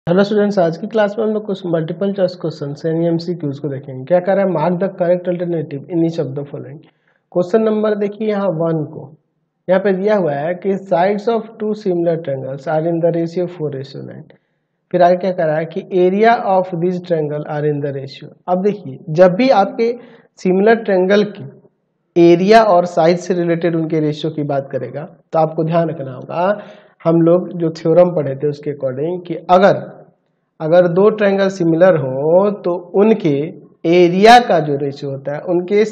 Hello students, आज की class में हम लोग कुछ मल्टीपल चॉइस क्वेश्चन यानी एमसीक्यूज को देखेंगे। क्या कर रहा है, mark the correct alternative in each of the following. Question number देखिए यहाँ 1 को, यहाँ पे दिया हुआ है कि sides of two similar triangles are in the ratio 4:9। फिर आगे क्या कर रहा है कि area of this triangle are in the ratio. अब देखिए, जब भी आपके सिमिलर ट्रायंगल की एरिया और साइज से रिलेटेड उनके रेशियो की बात करेगा तो आपको ध्यान रखना होगा, हम लोग जो थ्योरम पढ़े थे उसके अकॉर्डिंग कि अगर दो ट्रायंगल सिमिलर हो तो उनके एरिया का जो रेशियो होता है उनके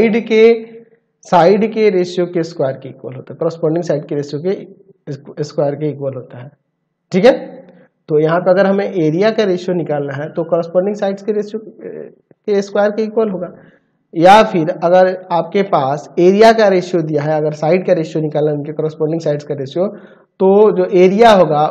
साइड के रेशियो के स्क्वायर के इक्वल होता है, करस्पॉन्डिंग साइड के रेशियो के स्क्वायर के इक्वल होता है। ठीक है, तो यहाँ पे अगर हमें एरिया का रेशियो निकालना है तो करस्पॉन्डिंग साइड्स के रेशियो के स्क्वायर के इक्वल होगा, या फिर अगर आपके पास एरिया का रेशियो दिया है, अगर साइड का रेशियो निकालना है उनके करस्पॉन्डिंग साइड्स का रेशियो, तो जो एरिया होगा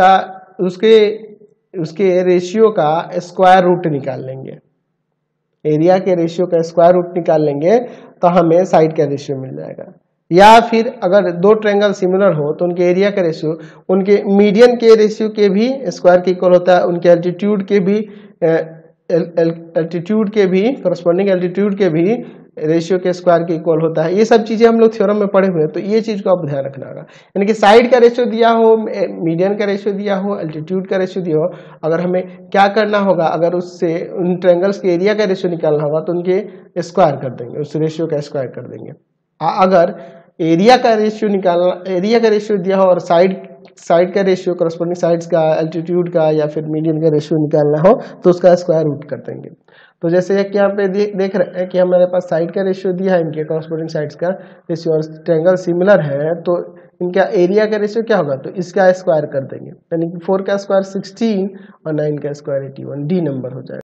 उसके रेशियो का स्क्वायर रूट निकाल लेंगे। एरिया के रेशियो का स्क्वायर रूट निकाल लेंगे तो हमें साइड का रेशियो मिल जाएगा। या फिर अगर दो ट्रायंगल सिमिलर हो तो उनके एरिया का रेशियो उनके मीडियन के रेशियो के भी स्क्वायर के इक्वल होता है, उनके एल्टीट्यूड के भी करस्पॉन्डिंग एल्टीट्यूड के भी रेशियो के स्क्वायर के इक्वल होता है। ये सब चीजें हम लोग थ्योरम में पढ़े हुए हैं, तो ये चीज को आप ध्यान रखना होगा। यानी कि साइड का रेशियो दिया हो, मीडियन का रेशियो दिया हो, एल्टीट्यूड का रेशियो दिया हो, अगर हमें क्या करना होगा, अगर उससे उन ट्रायंगल्स के एरिया का रेशियो निकालना होगा तो उनके स्क्वायर कर देंगे, उस रेशियो का स्क्वायर कर देंगे। अगर एरिया का रेशियो दिया हो और साइड का रेशियो करस्पॉन्डिंग साइड्स का, एल्टीट्यूड का या फिर मीडियन का रेशियो निकालना हो तो उसका स्क्वायर रूट कर देंगे। तो जैसे कि यहाँ पे देख रहे हैं कि हमारे पास साइड का रेशियो दिया है, इनके करस्पॉन्डिंग साइड्स का रेशियो, और ट्रायंगल सिमिलर है तो इनका एरिया का रेशियो क्या होगा, तो इसका स्क्वायर कर देंगे। यानी कि 4 का स्क्वायर 16 और 9 का स्क्वायर 81, डी नंबर हो जाएगा।